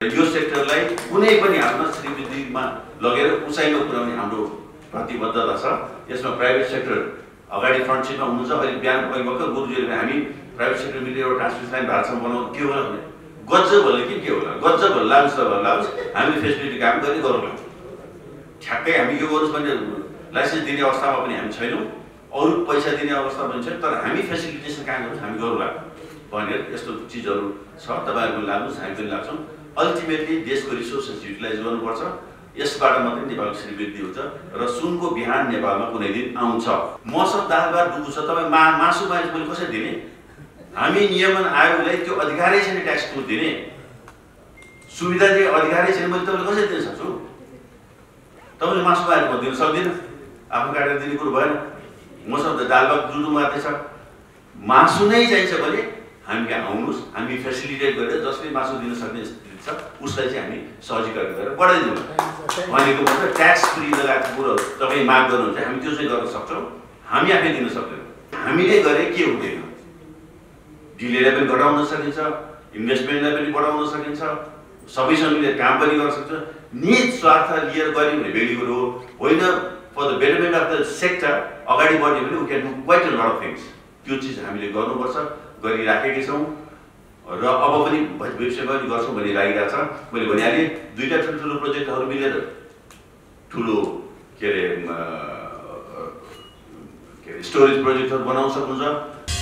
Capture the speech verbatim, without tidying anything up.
यो सेक्टरलाई कुनै पनि हालमा श्रीवृद्धिमा लगेर उचाइमा पुर्याउने हाम्रो प्रतिबद्धता छ। यसमा प्राइभेट सेक्टर अगाडि फ्रन्ट सिटमा हुनुहुन्छ। अहिले बिहान भर्खर गुरुजीले हामी प्राइभेट सेक्टर मिलेर एउटा ट्रान्समिसन लाइन भारतसम्म बनाउनु के होला भने गज्ज भले के के होला गज्ज भल लाग्छ भल लाग्छ हामीले फेसिलिटी काम गर्ने गरौँला। ठ्याक्कै हामी यो गर्नुहोस् भने लाइसेन्स दिने अवस्थामा पनि हामी छैनौँ, अरू पैसा दिने अवस्था पनि छैन, तर हामी फेसिलिटेसन काम गर्छौँ हामी गरौँला भनेर यस्तो चिजहरू छ। तपाईँहरू लाग्नुहोस् हामी पनि लाग्छौँ। अल्टिमेटली देशको रिसोर्सेस युटिलाइज गर्नुपर्छ। यसबाट मात्रै नेपालको श्रीवृद्धि हुन्छ र सुनको बिहान नेपालमा कुनै दिन आउँछ। मौसम दाल भात डुबु छ तपाईँ मा मासु मासु मैले कसरी दिने? हामी नियमन आयोगलाई त्यो अधिकारै छैन ट्याक्स टुल दिने, सुविधा दिने अधिकारै छैन, मैले तपाईँलाई कसरी दिन सक्छु? तपाईँले मासु मासु म दिन सक्दिनँ, आफ्नो काटेर दिने कुरो भएन। मसँग त दाल भात दुधु मात्रै छ, मासु नै चाहिन्छ भने हामी यहाँ आउनुहोस्, हामी फेसिलिटेट गरेर जसले मासु दिन सक्ने स्थिति छ उसलाई चाहिँ हामी सहजीकरण गरेर बढाइदिउँ भनेको मतलब ट्याक्स फ्री लगाएको कुरो तपाईँ माग गर्नुहुन्छ हामी त्यो चाहिँ गर्न सक्छौँ, हामी आफै दिन सक्दैनौँ। हामीले गरे के हुँदैन, डिलेलाई पनि घटाउन सकिन्छ, इन्भेस्टमेन्टलाई पनि बढाउन सकिन्छ, सबैसँग मिलेर काम पनि गर्न सक्छ। निज स्वार्थ लिएर गऱ्यो भने भेडी कुरो होइन, for the betterment of the sector अगाडि बढ्यो भने we can do quite a lot of things. त्यो चिज हामीले गर्नुपर्छ, गरिराखेकै छौँ र अब पनि भविष्यमा पनि गर्छौँ भन्ने लागिरहेको छ। मैले भनिहालेँ दुईवटा ठुल्ठुलो प्रोजेक्टहरू मिलेर ठुलो के अरे के अरे स्टोरेज प्रोजेक्टहरू बनाउन सक्नुहुन्छ।